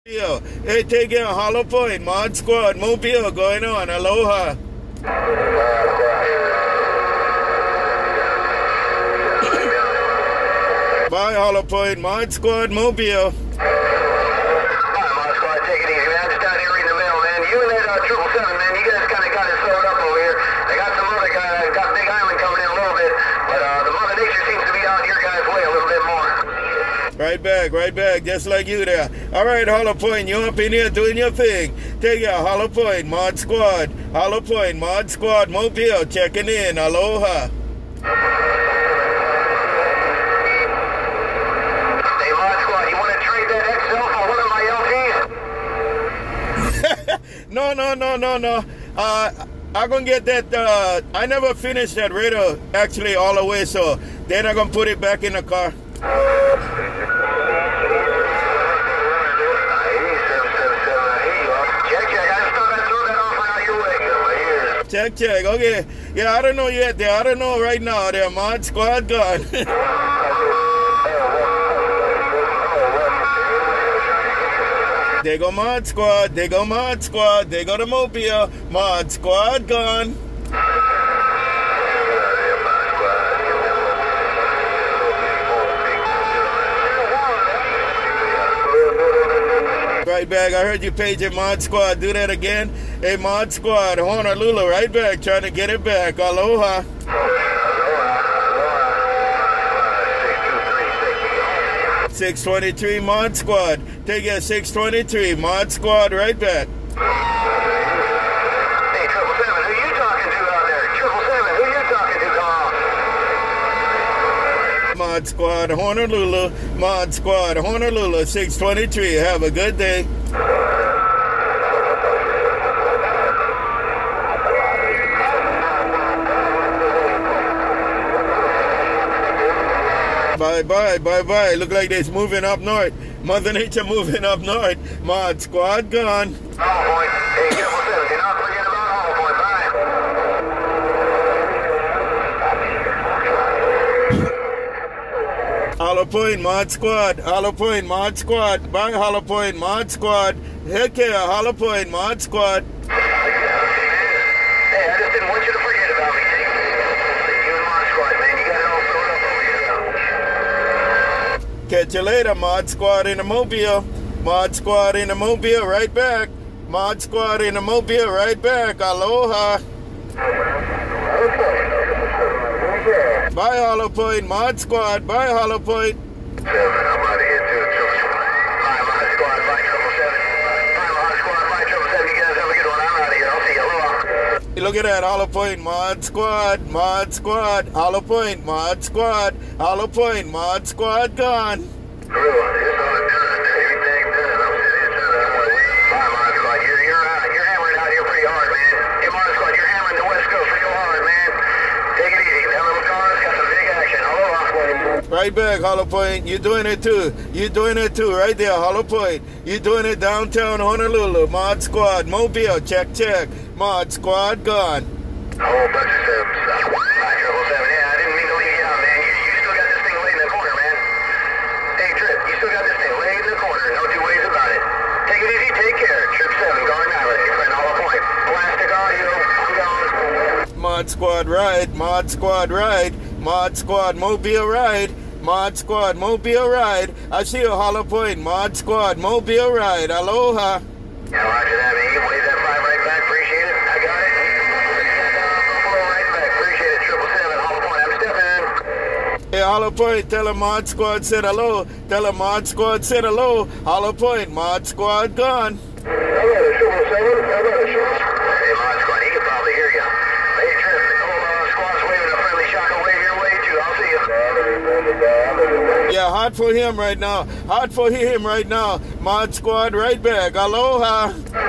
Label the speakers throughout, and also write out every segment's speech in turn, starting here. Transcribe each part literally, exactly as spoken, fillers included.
Speaker 1: Yo, hey, take care, Hollow Point, Mod Squad, Mobile going on, aloha. Bye, Hollow Point, Mod Squad, Mobile.
Speaker 2: Hi, Mod Squad, take it easy, man. I'm just down here reading the mail, man. You and that uh, triple seven, man, you guys kind of got it sewed up over here. I got some other guy, got Big Island coming in a little bit, but uh, the Mother Nature seems to be out your guys' way a little bit more.
Speaker 1: Right back, right back, just like you there. All right, Hollow Point, you up in here doing your thing. Take care, Hollow Point, Mod Squad. Hollow Point, Mod Squad, Mobile, checking in. Aloha.
Speaker 2: Hey, Mod Squad, you want to trade that X L for one of my L Ps?
Speaker 1: No, no, no, no, no. Uh, I'm going to get that. Uh, I never finished that radio actually all the way, so then I'm going to put it back in the car. Check, check. Okay. Yeah, I don't know yet. I don't know right now. They're Mod Squad gone. They go Mod Squad. They go Mod Squad. They go to Mobile. Mod Squad gone. Right back. I heard you page at Mod Squad. Do that again. Hey, Mod Squad, Honolulu, right back. Trying to get it back. Aloha. six twenty-three Mod Squad. Take it, six twenty-three Mod Squad, right back.
Speaker 2: Hey, triple seven, who you talking to out there? Triple seven, who you talking to? Come on.
Speaker 1: Mod Squad, Honolulu. Mod Squad, Honolulu, six twenty-three. Have a good day. Bye bye, bye bye. Look like it's moving up north. Mother Nature moving up north. Mod Squad gone.
Speaker 2: Hollow Point. Hey, triple seven, do not forget about Hollow Point. Bye.
Speaker 1: Hollow Point, Mod Squad. Hollow Point, Mod Squad. Bye, Hollow Point, Mod Squad. Heck yeah, Hollow Point, Mod Squad.
Speaker 2: Hey, I just didn't want you to forget about me. You and Mod Squad, man, you got it all filled up over here.
Speaker 1: Catch you later, Mod Squad in the Mobile. Mod Squad in the Mobile, right back. Mod Squad in the Mobile, right back. Aloha. Bye, Hollow Point, Mod Squad. Bye, Hollow Point.
Speaker 2: Seven, I'm out of here too. Bye, Mod Squad. Bye, triple seven. Bye, Mod Squad. Bye, triple seven. You guys have a good one. I'm out of here. I'll see you. Aloha.
Speaker 1: Look at that, Hollow Point, Mod Squad, Mod Squad, Hollow Point, Mod Squad, Hollow Point, Mod Squad gone.
Speaker 2: It's all done. Everything done. I'm sitting here trying to. Bye, Mod Squad. You're you're uh, you're hammering out here pretty hard, man. Hey, Mod Squad, you're hammering the West Coast real hard, man. Take it easy. That little car's got some big action. Aloha.
Speaker 1: Right back, Hollow Point. You're doing it too. You're doing it too. Right there, Hollow Point. You're doing it downtown Honolulu. Mod Squad, Mobile. Check, check. Mod Squad gone.
Speaker 2: A whole bunch of subs. Bye, triple seven. Yeah, I didn't mean to leave you out, man. You, you still got this thing laid in the corner, man. Hey, Trip, you still got this thing laid in the corner. No two ways about it. Take it easy. Take care. Trip seven, Garden Island. Your friend Hollow Point. Plastic audio. I'm gone.
Speaker 1: Mod Squad ride. Mod Squad ride. Mod Squad Mobile ride. Mod Squad Mobile ride. I see you, Hollow Point. Mod Squad Mobile ride. Aloha.
Speaker 2: Yeah, roger that, man. You can wave that five right back. Appreciate it. I got it. Buffalo right back. Appreciate it. Triple seven. Hollow Point. I'm stepping in.
Speaker 1: Hey, Hollow Point, tell him Mod Squad said hello. Tell him Mod Squad said hello. Hollow Point, Mod Squad gone.
Speaker 2: I got a triple seven. I got a triple. Hey, Mod Squad, he can probably hear you. Hey, Trip, the whole uh, squad's waving a friendly shocker wave your way, too. I'll see you.
Speaker 1: Yeah, hot for him right now. Hot for him right now. Mod Squad right back. Aloha.
Speaker 2: Yeah, check on that.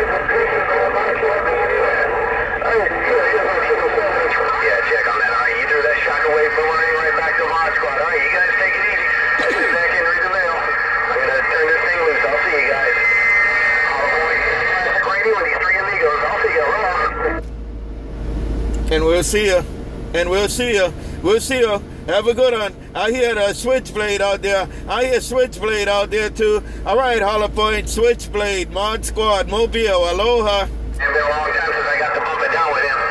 Speaker 2: All right, you threw that shocker wave boomerang right back to Mod Squad. All right, you guys take it easy. Sit back and read the mail. I'm going to turn this thing loose. I'll see you guys. Hollow Point. Grady with these three amigos. I'll see you. Aloha.
Speaker 1: And we'll see you. And we'll see you. We'll see you. Have a good one. I hear the Switchblade out there. I hear Switchblade out there too. All right, Hollow Point, Switchblade, Mod Squad, Mobile, aloha.
Speaker 2: It's been a long time since I got to bump it down with him.